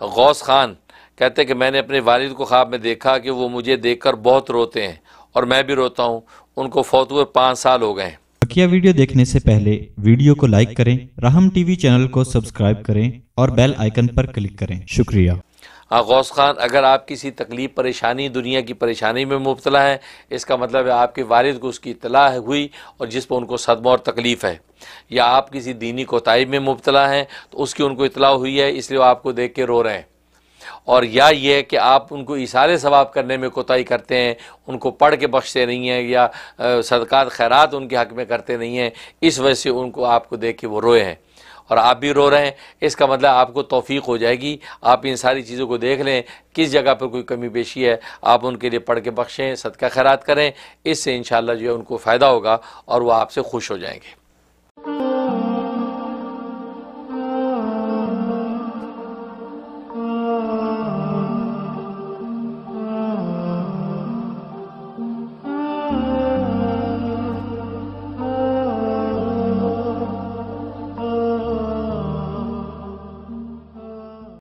गौस खान कहते कि मैंने अपने वालिद को ख्वाब में देखा कि वो मुझे देखकर बहुत रोते हैं और मैं भी रोता हूँ। उनको फौत हुए 5 साल हो गए हैं। बकिया वीडियो देखने से पहले वीडियो को लाइक करें, राहम टीवी चैनल को सब्सक्राइब करें और बेल आइकन पर क्लिक करें। शुक्रिया। गौस खान, अगर आप किसी तकलीफ़ परेशानी दुनिया की परेशानी में मुब्तला हैं, इसका मतलब है आपके वालिद को उसकी इत्तला हुई और जिस पर उनको सदमा और तकलीफ़ है, या आप किसी दीनी कोताही में मुब्तला हैं तो उसकी उनको इत्तला हुई है, इसलिए वो आपको देख के रो रहे हैं। और या ये है कि आप उनको इशारे सवाब करने में कोताही करते हैं, उनको पढ़ के बख्शते नहीं हैं या सदक़ात खैरात उनके हक़ में करते नहीं हैं, इस वजह से उनको आपको देख के वो रोए हैं और आप भी रो रहे हैं। इसका मतलब आपको तौफीक हो जाएगी। आप इन सारी चीज़ों को देख लें, किस जगह पर कोई कमी पेशी है, आप उनके लिए पढ़ के बख्शें, सदका खैरात करें। इससे इंशाअल्लाह जो है उनको फ़ायदा होगा और वह आपसे खुश हो जाएंगे।